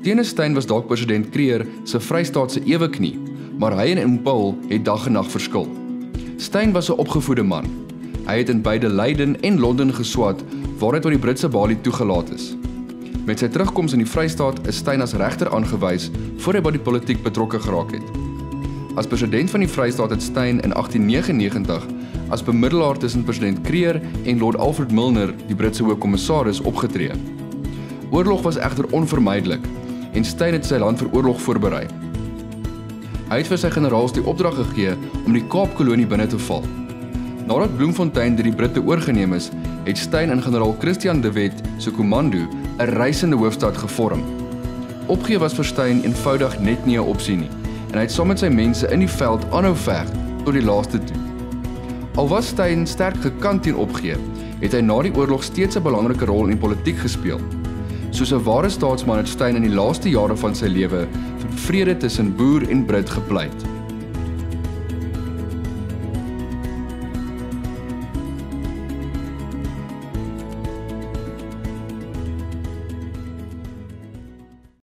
Teene Steyn was dalk president Kreer se Vrystaatse eweknie, maar hy en Impul het dag en nag verskil. Steyn was 'n opgevoede man. Hy het in beide Leiden en Londen geswat, waar hy tot die Britse balie toegelaat is. Met sy terugkoms in die Vrystaat is Steyn as regter aangewys voor hy by die politiek betrokke geraak het. As president van die Vrystaat het Steyn in 1899 as bemiddelaar tussen president Kreer en Lord Alfred Milner, die Britse hoogkommissaris, opgetree. Oorlog was egter onvermydelik en Steyn het sy land vir oorlog voorberei. Hy het vir sy generaals die opdrag gegee om die Kaapkolonie binne te val. Nadat Bloemfontein deur die Britte oorgeneem is, het Steyn en generaal Christian de Wet se komando 'n reisende hoofstad gevorm. Opgee was vir Steyn eenvoudig net nie 'n opsie nie, en hy het saam met sy mense in die veld aanhou veg tot die laaste toe. Al was Steyn sterk gekant teen opgee, het hy na die oorlog steeds 'n belangrike rol in die politiek gespeel. Soos 'n ware staatsman het Steyn in die laaste jare van sy lewe vir vrede tussen boer en Brit gepleit.